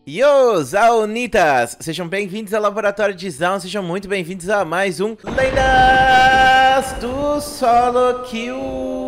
Yo, Zaunitas! Sejam bem-vindos ao Laboratório de Zaun, sejam muito bem-vindos a mais um Lendas do Solo Kill!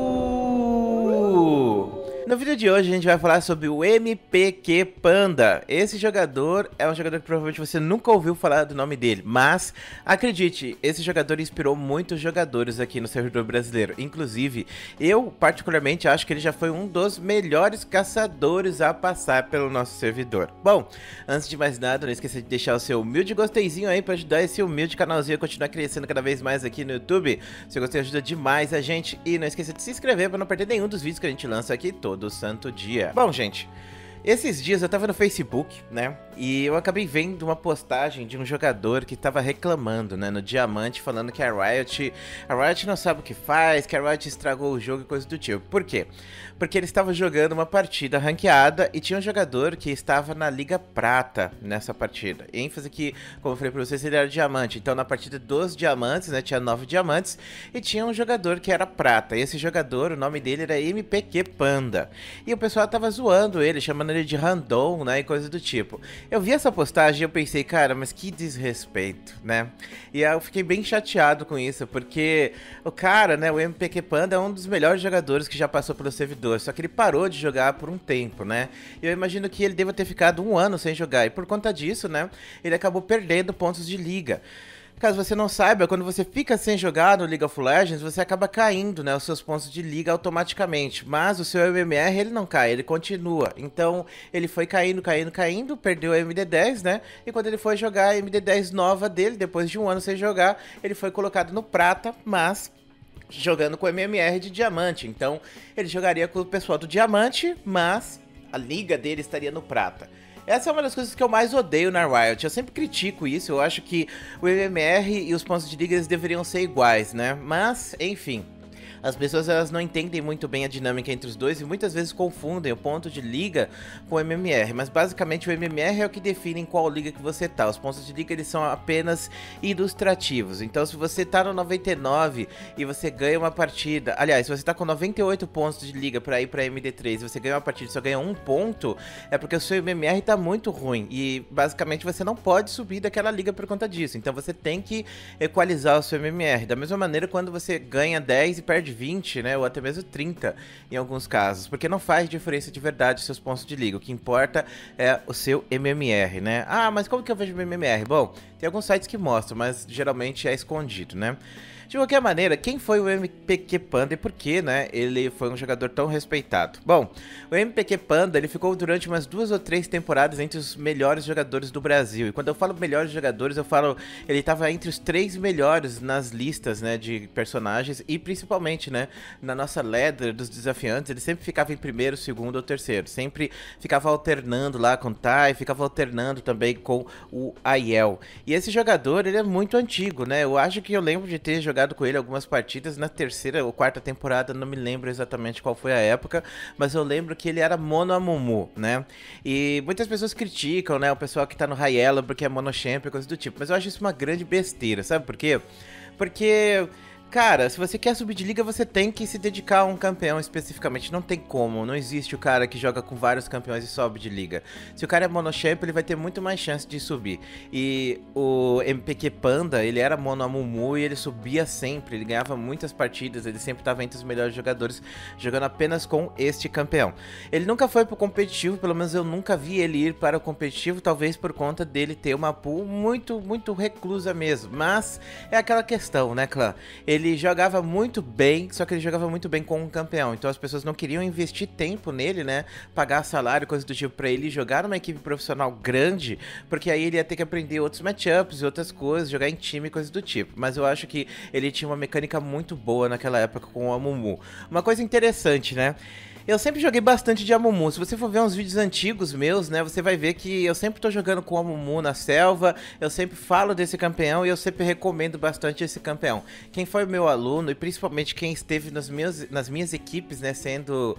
No vídeo de hoje a gente vai falar sobre o MPQ Panda. Esse jogador é um jogador que provavelmente você nunca ouviu falar do nome dele, mas acredite, esse jogador inspirou muitos jogadores aqui no servidor brasileiro. Inclusive, eu particularmente acho que ele já foi um dos melhores caçadores a passar pelo nosso servidor. Bom, antes de mais nada, não esqueça de deixar o seu humilde gosteizinho aí para ajudar esse humilde canalzinho a continuar crescendo cada vez mais aqui no YouTube. Se gostei, ajuda demais a gente. E não esqueça de se inscrever para não perder nenhum dos vídeos que a gente lança aqui todo santo dia. Bom, gente, esses dias eu tava no Facebook, né, e eu acabei vendo uma postagem de um jogador que tava reclamando, né, no Diamante, falando que a Riot não sabe o que faz, que a Riot estragou o jogo e coisa do tipo. Por quê? Porque ele estava jogando uma partida ranqueada e tinha um jogador que estava na Liga Prata nessa partida. ênfase que, como eu falei pra vocês, ele era Diamante. Então na partida dos Diamantes, né, tinha 9 Diamantes e tinha um jogador que era Prata. E esse jogador, o nome dele era MPQ Panda. E o pessoal tava zoando ele, chamando ele de random, né, e coisa do tipo. Eu vi essa postagem e eu pensei, cara, mas que desrespeito, né? E eu fiquei bem chateado com isso, porque o cara, né, o MPQ Panda é um dos melhores jogadores que já passou pelo servidor, só que ele parou de jogar por um tempo, né? E eu imagino que ele deva ter ficado um ano sem jogar, e por conta disso, né, ele acabou perdendo pontos de liga. Caso você não saiba, quando você fica sem jogar no League of Legends, você acaba caindo, né, os seus pontos de liga automaticamente. Mas o seu MMR, ele não cai, ele continua. Então, ele foi caindo, perdeu a MD10, né? E quando ele foi jogar a MD10 nova dele, depois de um ano sem jogar, ele foi colocado no prata, mas jogando com MMR de diamante. Então, ele jogaria com o pessoal do diamante, mas a liga dele estaria no prata. Essa é uma das coisas que eu mais odeio na Riot. Eu sempre critico isso, eu acho que o MMR e os pontos de liga eles deveriam ser iguais, né? Mas, enfim, as pessoas elas não entendem muito bem a dinâmica entre os dois e muitas vezes confundem o ponto de liga com o MMR. Mas basicamente o MMR é o que define em qual liga que você tá. Os pontos de liga eles são apenas ilustrativos. Então se você tá no 99 e você ganha uma partida... Aliás, se você tá com 98 pontos de liga pra ir pra MD3 e você ganha uma partida e só ganha um ponto, é porque o seu MMR tá muito ruim. E basicamente você não pode subir daquela liga por conta disso. Então você tem que equalizar o seu MMR. Da mesma maneira quando você ganha 10 e perde 20, né, ou até mesmo 30 em alguns casos, porque não faz diferença de verdade os seus pontos de liga, o que importa é o seu MMR, né? Ah, mas como que eu vejo o MMR? Bom, tem alguns sites que mostram, mas geralmente é escondido, né? De qualquer maneira, quem foi o MPQ Panda e por que, né, ele foi um jogador tão respeitado? Bom, o MPQ Panda, ele ficou durante umas 2 ou 3 temporadas entre os melhores jogadores do Brasil. E quando eu falo melhores jogadores, eu falo, ele estava entre os 3 melhores nas listas, né, de personagens e principalmente, né, na nossa ladder dos desafiantes, ele sempre ficava em primeiro, segundo ou terceiro. Sempre ficava alternando lá com o Tai, ficava alternando também com o Aiel. E esse jogador, ele é muito antigo, né? Eu acho que eu lembro de ter jogado com ele algumas partidas na terceira ou quarta temporada, não me lembro exatamente qual foi a época, mas eu lembro que ele era mono Amumu, né? E muitas pessoas criticam, né, o pessoal que tá no High Elo porque é mono champ e coisa do tipo, mas eu acho isso uma grande besteira, sabe por quê? Porque... cara, se você quer subir de liga, você tem que se dedicar a um campeão especificamente. Não tem como, não existe o cara que joga com vários campeões e sobe de liga. Se o cara é monochamp, ele vai ter muito mais chance de subir. E o MPQ Panda, ele era mono Amumu e ele subia sempre, ele ganhava muitas partidas, ele sempre estava entre os melhores jogadores, jogando apenas com este campeão. Ele nunca foi pro competitivo, pelo menos eu nunca vi ele ir para o competitivo, talvez por conta dele ter uma pool muito reclusa mesmo. Mas é aquela questão, né, clã? Ele jogava muito bem, só que ele jogava muito bem com um campeão, então as pessoas não queriam investir tempo nele, né, pagar salário, coisa do tipo pra ele jogar numa equipe profissional grande, porque aí ele ia ter que aprender outros matchups e outras coisas, jogar em time e coisa do tipo. Mas eu acho que ele tinha uma mecânica muito boa naquela época com o Amumu. Uma coisa interessante, né, eu sempre joguei bastante de Amumu. Se você for ver uns vídeos antigos meus, né, você vai ver que eu sempre tô jogando com o Amumu na selva, eu sempre falo desse campeão e eu sempre recomendo bastante esse campeão. Quem foi meu aluno e principalmente quem esteve nas minhas equipes, né, sendo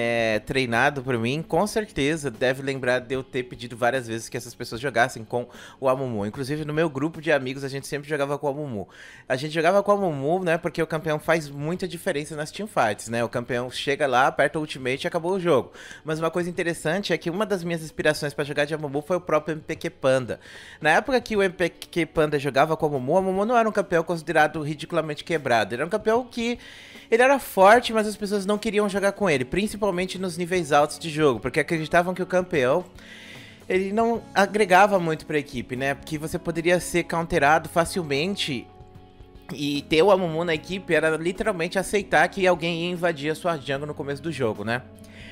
treinado por mim, com certeza deve lembrar de eu ter pedido várias vezes que essas pessoas jogassem com o Amumu. Inclusive no meu grupo de amigos a gente sempre jogava com o Amumu. A gente jogava com o Amumu, né, porque o campeão faz muita diferença nas teamfights, né, o campeão chega lá, aperta o Ultimate e acabou o jogo. Mas uma coisa interessante é que uma das minhas inspirações pra jogar de Amumu foi o próprio MPQ Panda. Na época que o MPQ Panda jogava com o Amumu não era um campeão considerado ridiculamente quebrado. Ele era um campeão que ele era forte, mas as pessoas não queriam jogar com ele, principalmente nos níveis altos de jogo, porque acreditavam que o campeão ele não agregava muito pra equipe, né? Porque você poderia ser counterado facilmente e ter o Amumu na equipe era literalmente aceitar que alguém ia invadir a sua jungle no começo do jogo, né?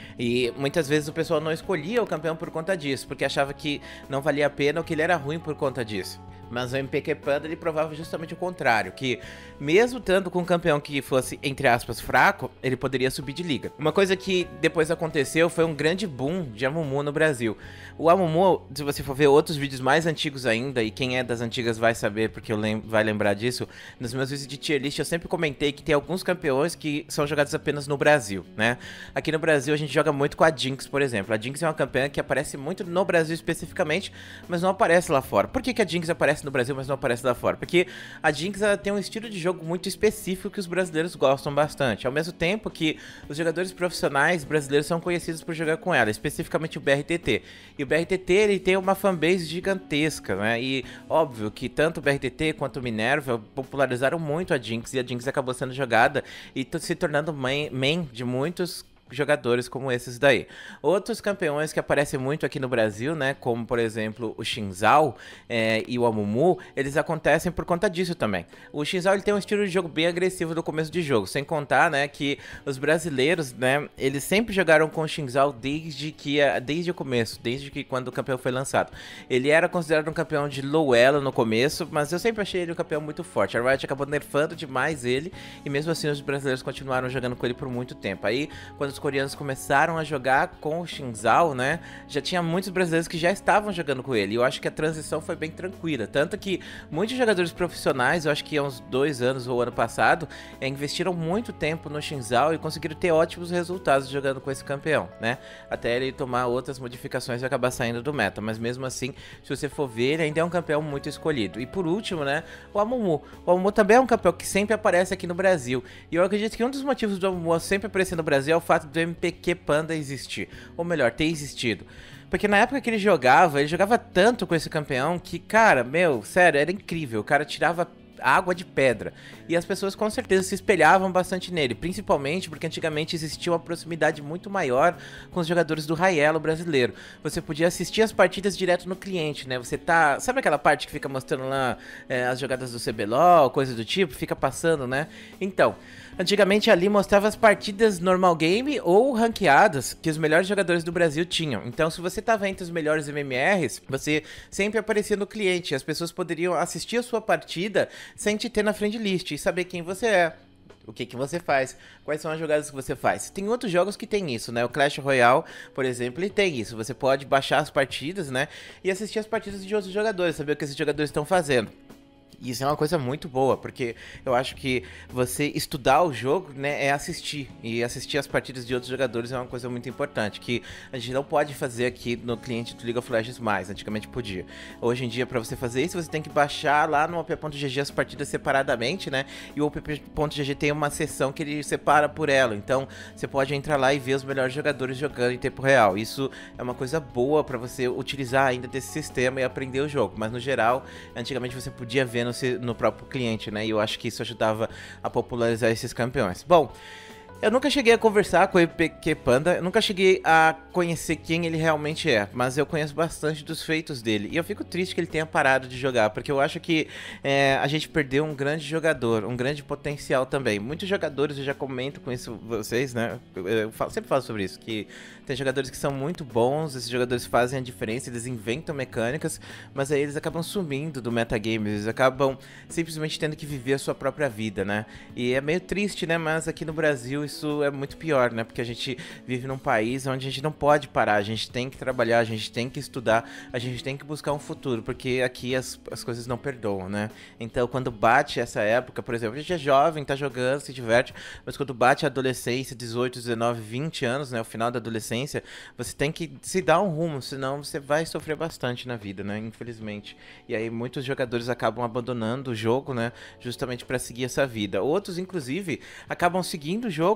E muitas vezes o pessoal não escolhia o campeão por conta disso, porque achava que não valia a pena ou que ele era ruim por conta disso. Mas o MPQ Panda ele provava justamente o contrário, que mesmo estando com um campeão que fosse, entre aspas, fraco, ele poderia subir de liga. Uma coisa que depois aconteceu foi um grande boom de Amumu no Brasil. O Amumu, se você for ver outros vídeos mais antigos ainda, e quem é das antigas vai saber porque vai lembrar disso, nos meus vídeos de tier list eu sempre comentei que tem alguns campeões que são jogados apenas no Brasil, né? Aqui no Brasil a gente joga muito com a Jinx, por exemplo. A Jinx é uma campeã que aparece muito no Brasil especificamente, mas não aparece lá fora. Por que a Jinx aparece no Brasil, mas não aparece lá fora? Porque a Jinx ela tem um estilo de jogo muito específico que os brasileiros gostam bastante. Ao mesmo tempo que os jogadores profissionais brasileiros são conhecidos por jogar com ela, especificamente o BRTT. E o BRTT ele tem uma fanbase gigantesca, né? E óbvio que tanto o BRTT quanto o Minerva popularizaram muito a Jinx, e a Jinx acabou sendo jogada e se tornando main de muitos jogadores como esses daí. Outros campeões que aparecem muito aqui no Brasil, né, como por exemplo o Xin Zhao e o Amumu, eles acontecem por conta disso também. O Xin Zhao ele tem um estilo de jogo bem agressivo no começo de jogo, sem contar, né, que os brasileiros, né, eles sempre jogaram com o Xin Zhao desde o começo, desde que quando o campeão foi lançado. Ele era considerado um campeão de low elo no começo, mas eu sempre achei ele um campeão muito forte. A Riot acabou nerfando demais ele, e mesmo assim os brasileiros continuaram jogando com ele por muito tempo. Aí, quando os coreanos começaram a jogar com o Xin Zhao, né, já tinha muitos brasileiros que já estavam jogando com ele. E eu acho que a transição foi bem tranquila, tanto que muitos jogadores profissionais, eu acho que há uns 2 anos ou ano passado, investiram muito tempo no Xin Zhao e conseguiram ter ótimos resultados jogando com esse campeão, né, até ele tomar outras modificações e acabar saindo do meta. Mas mesmo assim, se você for ver, ele ainda é um campeão muito escolhido. E por último, né, o Amumu. O Amumu também é um campeão que sempre aparece aqui no Brasil. E eu acredito que um dos motivos do Amumu sempre aparecer no Brasil é o fato do MPQ Panda existir. Ou melhor, ter existido. Porque na época que ele jogava tanto com esse campeão que, cara, meu, sério, era incrível. O cara tirava água de pedra. E as pessoas com certeza se espelhavam bastante nele, principalmente porque antigamente existia uma proximidade muito maior com os jogadores do High Elo brasileiro. Você podia assistir as partidas direto no cliente, né? Você tá... Sabe aquela parte que fica mostrando lá as jogadas do CBLOL, coisa do tipo? Fica passando, né? Então, antigamente ali mostrava as partidas normal game ou ranqueadas que os melhores jogadores do Brasil tinham. Então, se você tava entre os melhores MMRs, você sempre aparecia no cliente. As pessoas poderiam assistir a sua partida sem te ter na friend list e saber quem você é, o que você faz, quais são as jogadas que você faz. Tem outros jogos que tem isso, né? O Clash Royale, por exemplo, ele tem isso. Você pode baixar as partidas, né? E assistir as partidas de outros jogadores, saber o que esses jogadores estão fazendo. Isso é uma coisa muito boa, porque eu acho que você estudar o jogo, né, é assistir. E assistir as partidas de outros jogadores é uma coisa muito importante, que a gente não pode fazer aqui no cliente do League of Legends mais. Antigamente podia. Hoje em dia, pra você fazer isso, você tem que baixar lá no op.gg as partidas separadamente, né? E o op.gg tem uma seção que ele separa por ela. Então, você pode entrar lá e ver os melhores jogadores jogando em tempo real. Isso é uma coisa boa pra você utilizar ainda desse sistema e aprender o jogo. Mas, no geral, antigamente você podia ver no próprio cliente, né? E eu acho que isso ajudava a popularizar esses campeões. Bom, eu nunca cheguei a conversar com o MPQ Panda, eu nunca cheguei a conhecer quem ele realmente é, mas eu conheço bastante dos feitos dele. E eu fico triste que ele tenha parado de jogar, porque eu acho que a gente perdeu um grande jogador, um grande potencial também. Muitos jogadores, eu já comento com isso vocês, né? Sempre falo sobre isso, que tem jogadores que são muito bons, esses jogadores fazem a diferença, eles inventam mecânicas, mas aí eles acabam sumindo do metagame, eles acabam simplesmente tendo que viver a sua própria vida, né? E é meio triste, né? Mas aqui no Brasil isso é muito pior, né? Porque a gente vive num país onde a gente não pode parar, a gente tem que trabalhar, a gente tem que estudar, a gente tem que buscar um futuro, porque aqui as coisas não perdoam, né? Então, quando bate essa época, por exemplo, a gente é jovem, tá jogando, se diverte, mas quando bate a adolescência, 18, 19, 20 anos, né? O final da adolescência, você tem que se dar um rumo, senão você vai sofrer bastante na vida, né? Infelizmente. E aí muitos jogadores acabam abandonando o jogo, né? Justamente para seguir essa vida. Outros, inclusive, acabam seguindo o jogo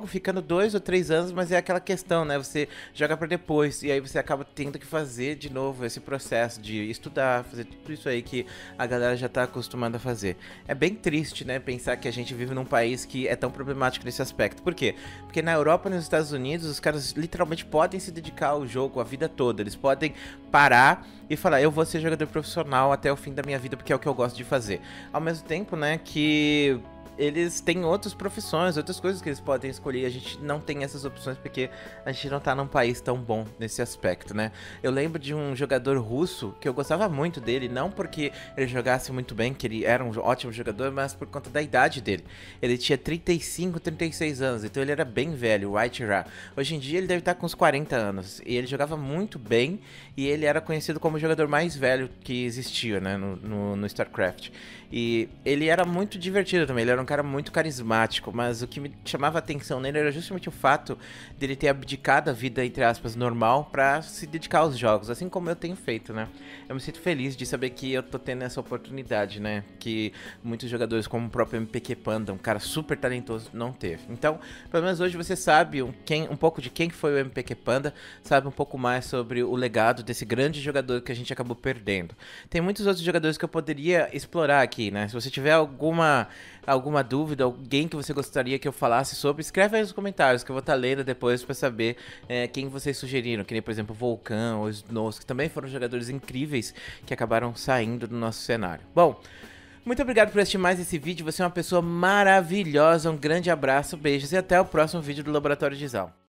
jogo ficando 2 ou 3 anos, mas é aquela questão, né? Você joga pra depois, e aí você acaba tendo que fazer de novo esse processo de estudar, fazer tudo isso aí que a galera já tá acostumada a fazer. É bem triste, né? Pensar que a gente vive num país que é tão problemático nesse aspecto. Por quê? Porque na Europa e nos Estados Unidos, os caras literalmente podem se dedicar ao jogo a vida toda. Eles podem parar e falar, eu vou ser jogador profissional até o fim da minha vida, porque é o que eu gosto de fazer. Ao mesmo tempo, né, que eles têm outras profissões, outras coisas que eles podem escolher. A gente não tem essas opções porque a gente não tá num país tão bom nesse aspecto, né? Eu lembro de um jogador russo que eu gostava muito dele, não porque ele jogasse muito bem, que ele era um ótimo jogador, mas por conta da idade dele. Ele tinha 35, 36 anos, então ele era bem velho, o White-Ra. Hoje em dia ele deve estar com uns 40 anos, e ele jogava muito bem, e ele era conhecido como o jogador mais velho que existia, né, no StarCraft. E ele era muito divertido também, ele era um cara muito carismático, mas o que me chamava a atenção nele era justamente o fato dele ter abdicado a vida, entre aspas, normal pra se dedicar aos jogos, assim como eu tenho feito, né? Eu me sinto feliz de saber que eu tô tendo essa oportunidade, né? Que muitos jogadores, como o próprio MPQ Panda, um cara super talentoso, não teve. Então, pelo menos hoje você sabe um pouco de quem foi o MPQ Panda, sabe um pouco mais sobre o legado desse grande jogador que a gente acabou perdendo. Tem muitos outros jogadores que eu poderia explorar aqui, né? Se você tiver alguma dúvida, alguém que você gostaria que eu falasse sobre, escreve aí nos comentários que eu vou estar lendo depois pra saber quem vocês sugeriram, que nem, por exemplo, o Vulcan ou o Snows, que também foram jogadores incríveis que acabaram saindo do nosso cenário. Bom, muito obrigado por assistir mais esse vídeo, você é uma pessoa maravilhosa, um grande abraço, beijos e até o próximo vídeo do Laboratório de Zal.